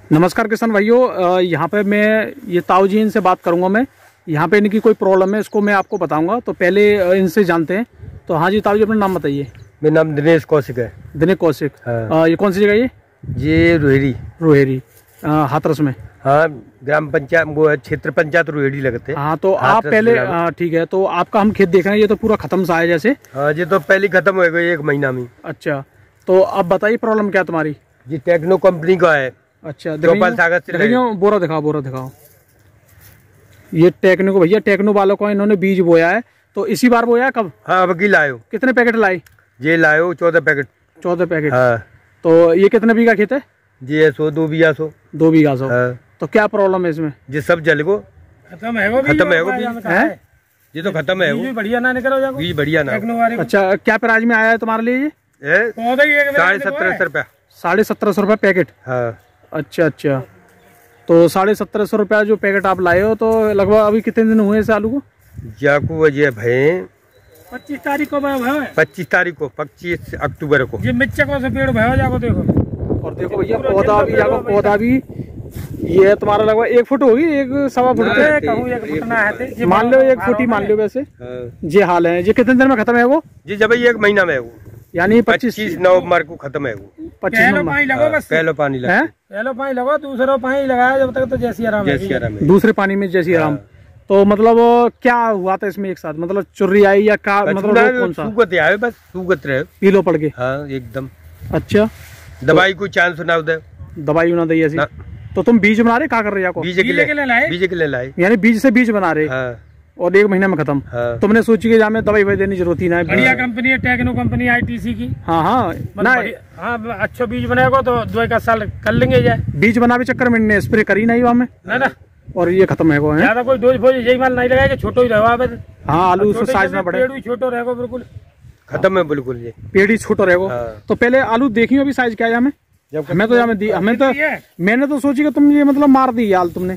नमस्कार किसान भाइयों, यहाँ पे मैं ये ताऊ जी इनसे बात करूँगा। मैं यहाँ पे इनकी कोई प्रॉब्लम है इसको मैं आपको बताऊँगा, तो पहले इनसे जानते हैं। तो हाँ जी ताऊ जी, अपना नाम बताइए। मेरा नाम दिनेश कौशिक है। दिनेश कौशिक। हाँ। ये कौन सी जगह ये रोहेरी हाथरस में। हाँ, ग्राम पंचायत वो है, क्षेत्र पंचायत रोहेरी लगते हैं। हाँ, तो आप पहले ठीक है, तो आपका हम खेत देख रहे हैं, ये तो पूरा खत्म सा है जैसे। हाँ, ये तो पहले खत्म हो गई 1 महीना में। अच्छा, तो अब बताइए प्रॉब्लम क्या तुम्हारी। ये टेक्नो कंपनी का है। अच्छा, चौपाल सागर से बोरा दिखाओ। ये टेक्नो को भैया, टेक्नो वालों को इन्होंने बीज बोया है, तो इसी बार बोया कब? हाँ, अब की लाए हो। कितने पैकेट लाए? ये लाए हो 14 पैकेट। 14 पैकेट। हाँ। तो ये कितने बीघा खेत है? ये 2 बीघा 2 बीघा 100। हाँ। तो क्या प्रॉब्लम है इसमें? ये सब जल गो खत्म है वो है ये तो खत्म है वो। बढ़िया ना निकलो जाओ, बीज बढ़िया ना। अच्छा, क्या प्राइस में आया है तुम्हारे लिए ये? 1750 रुपया। 1750 रुपया पैकेट। हाँ। अच्छा, तो 1750 रुपया जो पैकेट आप लाए हो, तो लगभग अभी कितने दिन हुए इस आलू को? जाकू ये भाई 25 तारीख को भाई। 25 तारीख को, 25 अक्टूबर को ये मिर्च को से पेड़ भाई जाको देखो। और देखो भैया पौधा भी ये तुम्हारा लगभग 1 फुट होगी, 1 सवा फुट पे मान लो, 1 फुट ही मान लो वैसे। ये हाल है। ये कितने दिन में खत्म है वो? जी जब 1 महीना में है वो, यानी 25 नवंबर को खत्म है वो। 25 नवंबर। पहले पानी लगा, दूसरा पानी लगाया जब तक, तो जैसी आराम है। दूसरे पानी में जैसी आराम। तो मतलब क्या हुआ था इसमें एक साथ? मतलब चुर्री आई या का मतलब कौन सा? सूगत आए, बस सूगत रहे, पीलो पड़ के। हाँ एकदम। अच्छा, दवाई को चांस ना दे, दवाई ना दी ऐसी। तो तुम बीज बना रहे, क्या कर रहे हो? बीज के लिए लाए, यानी बीज से बीज बना रहे। हाँ। और 1 महीने में खत्म। हाँ। तुमने सोची कि हमें दवाई देने की जरूरत ही ना है। बढ़िया कंपनी है, टेक्नो कंपनी ITC की। हाँ, अच्छा बीज बनाएगा तो 2 साल कर लेंगे। जाए बीज बनावे चक्कर में इन्हें स्प्रे करी नहीं वहाँ में ना, और ये खत्म है वो है। ज्यादा कोई डोज यही माल नहीं लगाएगा, छोटो ही रहेगा। हाँ, आलू उसका साइज ना बढ़े, पेड़ भी छोटो रहेगा, बिल्कुल खत्म है बिल्कुल। ये पेड़ ही छोटो रहेगा। हाँ। तो पहले आलू देखियो अभी साइज क्या है हमें? मैंने तो सोची कि तुम ये मतलब मार दी आलू तुमने।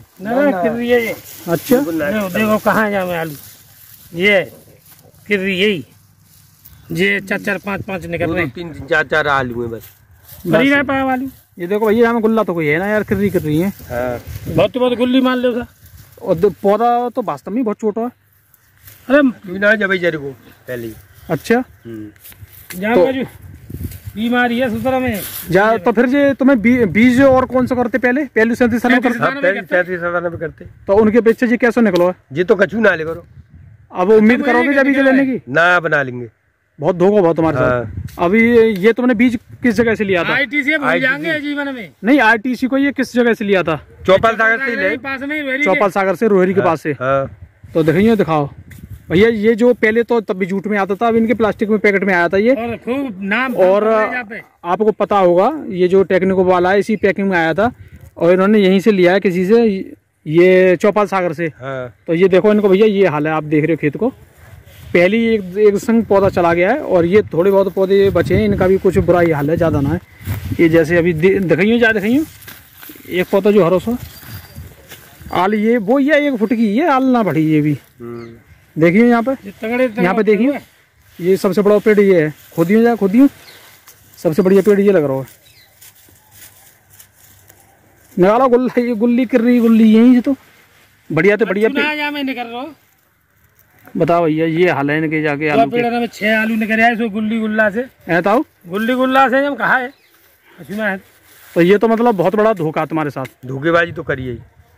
अच्छा, देखो कहाँ जाए आलू, ये किर यही ये 4-5 निकल रहे, 3-4 आलू है बस। बड़ी रह पाया आलू। ये देखो भैया, हमें गुल्ला तो कोई है ना यार, किर्री है। हाँ। बहुत गुल्ली मान लो। और पौधा तो वास्तव में बहुत छोटा है। अरे ना जब को पहले। अच्छा, तो बीमारी है सुतरा में जा। तो फिर ये तुम्हें बीज और कौन सा करते? पहले 37 करते। तो उनके पीछे जी कैसे निकलो है? ये तो कछु ना ले करो। अब उम्मीद करोगे जब बीज लेने की? ना बना लेंगे। बहुत धोखा बहुत तुम्हारे साथ। अभी ये तुमने बीज किस जगह से लिया था? ITC भूल जाएंगे जीवन में। नहीं, ITC को ये किस जगह से लिया था? चौपाल सागर से, पास में चौपाल सागर से, रोहेरी के पास से। तो दिखाओ भैया, ये जो पहले तो तब भी जूट में आता था, अब इनके प्लास्टिक में पैकेट में आया था ये। और खूब नाम और आपको पता होगा, ये जो टेक्निको वाला है इसी पैकिंग में आया था, और इन्होंने यहीं से लिया है किसी से, ये चौपाल सागर से। तो ये देखो इनको भैया, ये हाल है। आप देख रहे हो खेत को, पहली एक संग पौधा चला गया है, और ये थोड़े बहुत पौधे बचे हैं, इनका भी कुछ बुरा ही हाल है, ज्यादा ना है। ये जैसे अभी दिखाइयो एक पौधा जो हरोसो आल, ये वो ये 1 फुट की ये आल ना बढ़ी। ये भी देखिए यहाँ पे देखिए, ये सबसे बड़ा पेड़ ये है। खोदियो सबसे बढ़िया पेड़ ये लग रहा है। निकालो गुल्ला, ये गुल्ली यही तो बढ़िया निकल रहा। बताओ भैया, ये हाल है इनके जाके आलू के। पेड़ में 6 आलू निकल आए गुल्ला से। गुल्ला से हम कहा है। तो ये तो मतलब बहुत बड़ा धोखा तुम्हारे साथ। धोखेबाजी तो करिए।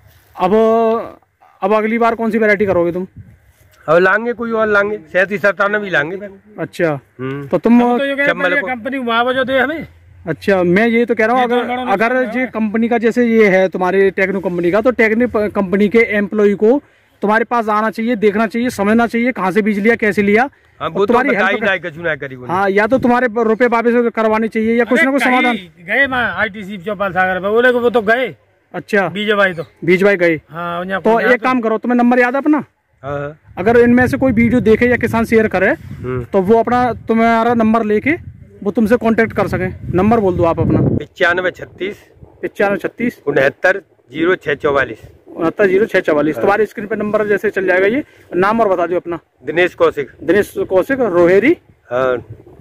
अब अगली बार कौन सी वैरायटी करोगे तुम? अब लाएंगे कोई और, लाएंगे 37-97 लाएंगे। अच्छा, तो तुम कंपनी मुआवजा दे हमें। अच्छा, मैं ये तो कह रहा हूँ, अगर ये कंपनी का जैसे ये है तुम्हारे टेक्नो कंपनी का, तो टेक्नो कंपनी के एम्प्लॉय को तुम्हारे पास आना चाहिए, देखना चाहिए, समझना चाहिए कहाँ से बीज लिया, कैसे लिया। तुम्हारी हाँ, या तो तुम्हारे रुपए वापस करवाने चाहिए, या कुछ ना कुछ समाधान। गए ITC चौपाल सागर पे, वो तो गए। अच्छा, बीज भाई गए। हाँ, तो एक काम करो, तुम्हें नंबर याद है अपना? अगर इनमें से कोई वीडियो देखे या किसान शेयर करे, तो वो अपना तुम्हारा नंबर लेके वो तुमसे कांटेक्ट कर सके। नंबर बोल दो आप अपना। 9536 6936 690644 690644। तुम्हारी स्क्रीन पे नंबर जैसे चल जाएगा। ये नाम और बता दो अपना। दिनेश कौशिक, रोहेरी। हाँ।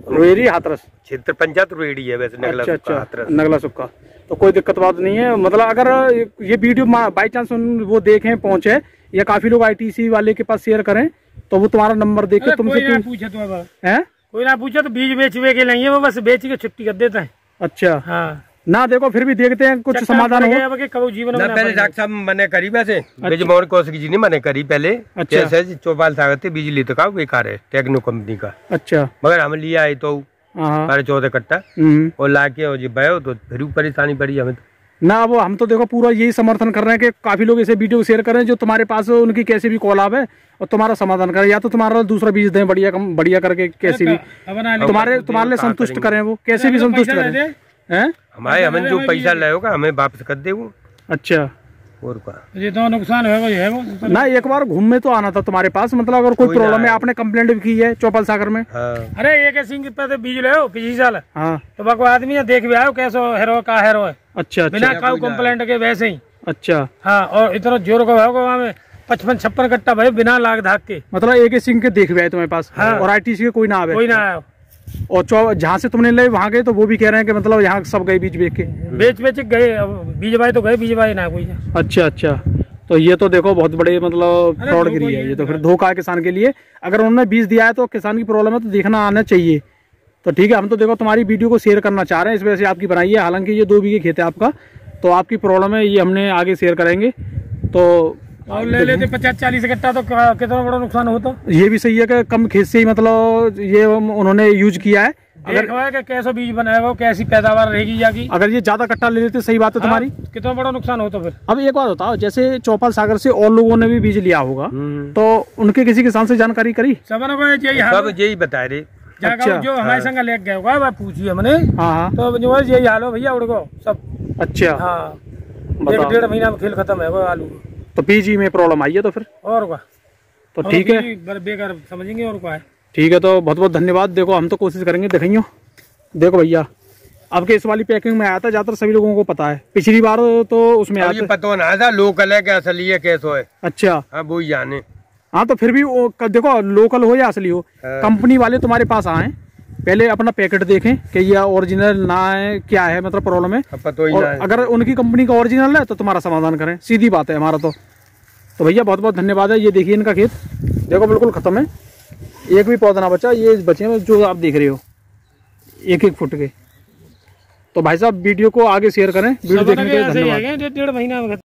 रोएरी हाथरस क्षेत्र पंचायत रोएड़ी है वैसे। नगला अच्छा सुक्का, अच्छा, हाथरस। नगला सुक्का। तो कोई दिक्कत बात नहीं है, मतलब अगर ये वीडियो बाई चांस वो देखें पहुंचे या काफी लोग ITC वाले के पास शेयर करें तो वो तुम्हारा नंबर देख के तुमसे पूछे तो अब हैं, कोई ना पूछे तो बीज बेच के लेंगे, वो बस बेच के छुट्टी कर देता है। अच्छा हाँ ना, देखो फिर भी देखते हैं कुछ समाधान हो। जीवन ना पहले डॉक्टर साहब मने करी वैसे बीज मोहन कौशिक जी ने मने करी पहले। अच्छा। जैसे चौपाल सागर थे बिजली तो का बेकार है टेक्नो कंपनी का। अच्छा मगर हम लिया है तो हाँ 14 कट्टा और लाके और जी बयो तो फिर भी परेशानी पड़ी हमें तो। ना, वो हम तो देखो पूरा यही समर्थन कर रहे हैं कि काफी लोग ऐसे वीडियो शेयर करें जो तुम्हारे पास उनकी कैसे भी कॉल आवे और तुम्हारा समाधान करें, या तो तुम्हारा दूसरा बीज दें बढ़िया करके, कैसे भी तुम्हारे लिए संतुष्ट करें, वो कैसे भी संतुष्ट करें हैं। हमारे हमें जो पैसा लगेगा हमें वापस कर दे वो। अच्छा, और का ये तो नुकसान है वो ना, एक बार घूमने तो आना था तुम्हारे पास, मतलब अगर कोई प्रॉब्लम है। आपने कंप्लेंट भी की है चौपाल सागर में। हाँ। अरे एक सिंह पे बीज ले पिछली साल। हाँ तो बाको आदमी है देख भी आयो कैसो हेरो का हेरो है। अच्छा बिना अच्छा काउ कंप्लेंट के वैसे ही। अच्छा हाँ, और इतना जोर का भाव वहाँ में 55-56 कट्टा भाई बिना लाग धाक के, मतलब एक सिंह के देख भी आए तुम्हारे पास। हाँ। और ITC के कोई ना आवे, कोई ना आया। और जहाँ से तुमने ले वहाँ गए तो वो भी कह रहे हैं कि मतलब यहाँ सब गए बीज बेच के, बेच गए, बीज भाई तो गए, बीज भाई ना कोई। अच्छा अच्छा, तो ये तो देखो बहुत बड़े मतलब फ्रॉड गिरी है ये तो, फिर धोखा है किसान के लिए। अगर उन्होंने बीज दिया है तो किसान की प्रॉब्लम है तो देखना आना चाहिए। तो ठीक है, हम तो देखो तुम्हारी वीडियो को शेयर करना चाह रहे हैं, इस वजह से आपकी बनाई है। हालांकि ये 2 बीघे खेत है आपका, तो आपकी प्रॉब्लम है ये हमने आगे शेयर करेंगे। तो और ले लेते 50-40 कट्टा तो कितना बड़ा नुकसान होता। ये भी सही है कि कम खेत से ही मतलब ये उन्होंने यूज किया है। अगर कैसा बीज बनाएगा वो कैसी पैदावार रहेगी जागी। अगर ये ज्यादा कट्टा ले लेते, सही बात है तुम्हारी, कितना बड़ा नुकसान होता फिर। अब एक बात बताओ, जैसे चौपाल सागर से और लोगों ने भी बीज लिया होगा तो उनके किसी किसान से जानकारी करी? सब यही बता रहे। अच्छा, जो हमारे संग ले गए होगा पूछिए हमने। हाँ तो जो यही हाल हो भैया उड़को सब। अच्छा हाँ, 1-1.5 महीना में खेल खत्म है वो आलू। तो बीज में प्रॉब्लम आई है तो फिर और क्या, तो ठीक है, बेकार समझेंगे और क्या है। ठीक है, तो बहुत बहुत धन्यवाद। देखो हम तो कोशिश करेंगे, दिखाइयो। देखो भैया, आपके इस वाली पैकिंग में आया था, ज्यादातर सभी लोगों को पता है। पिछली बार तो उसमें आया था, पता ना था लोकल है क्या असली है कैसो है। अच्छा हाँ वो ही जाने। हाँ, तो फिर भी देखो लोकल हो या असली हो, कंपनी वाले तुम्हारे पास आए, पहले अपना पैकेट देखें कि ये ओरिजिनल ना है, क्या है मतलब प्रॉब्लम है। और अगर उनकी कंपनी का ओरिजिनल है तो तुम्हारा समाधान करें, सीधी बात है हमारा। तो भैया बहुत बहुत धन्यवाद है। ये देखिए इनका खेत, देखो बिल्कुल खत्म है, एक भी पौधा ना बचा। ये बचे हैं जो आप देख रहे हो 1-1 फुट के। तो भाई साहब वीडियो को आगे शेयर करें, वीडियो देखने के लिए धन्यवाद। 1.5 महीना